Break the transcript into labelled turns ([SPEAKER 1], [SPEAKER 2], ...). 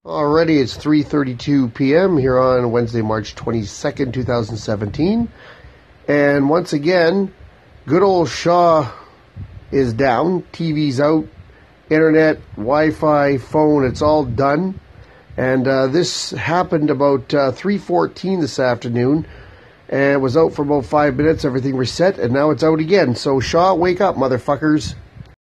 [SPEAKER 1] Already, it's 3:32 p.m. here on Wednesday, March 22nd, 2017. And once again, good old Shaw is down. TV's out, internet, Wi-Fi, phone, it's all done. And this happened about 3:14 this afternoon. And it was out for about 5 minutes. Everything reset, and now it's out again. So Shaw, wake up, motherfuckers.